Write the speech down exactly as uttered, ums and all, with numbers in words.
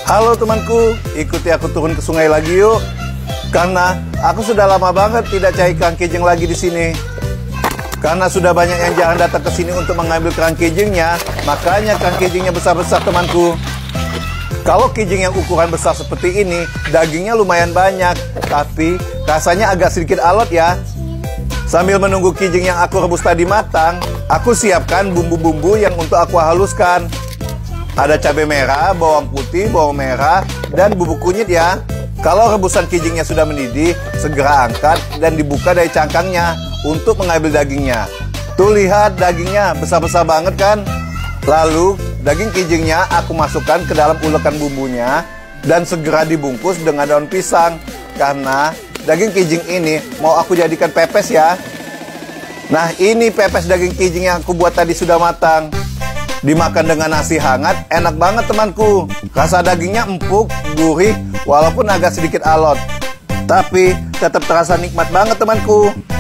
Halo temanku, ikuti aku turun ke sungai lagi yuk. Karena aku sudah lama banget tidak cari kerang kijing lagi di sini. Karena sudah banyak yang jarang datang ke sini untuk mengambil kerang kijingnya, makanya kerang kijingnya besar-besar temanku. Kalau kijing yang ukuran besar seperti ini, dagingnya lumayan banyak, tapi rasanya agak sedikit alot ya. Sambil menunggu kijing yang aku rebus tadi matang, aku siapkan bumbu-bumbu yang untuk aku haluskan. Ada cabai merah, bawang putih, bawang merah, dan bubuk kunyit ya. Kalau rebusan kijingnya sudah mendidih, segera angkat dan dibuka dari cangkangnya untuk mengambil dagingnya. Tuh lihat dagingnya besar-besar banget kan? Lalu daging kijingnya aku masukkan ke dalam ulekan bumbunya dan segera dibungkus dengan daun pisang. Karena daging kijing ini mau aku jadikan pepes ya. Nah ini pepes daging kijing yang aku buat tadi sudah matang. Dimakan dengan nasi hangat, enak banget temanku. Rasa dagingnya empuk, gurih, walaupun agak sedikit alot. Tapi tetap terasa nikmat banget temanku.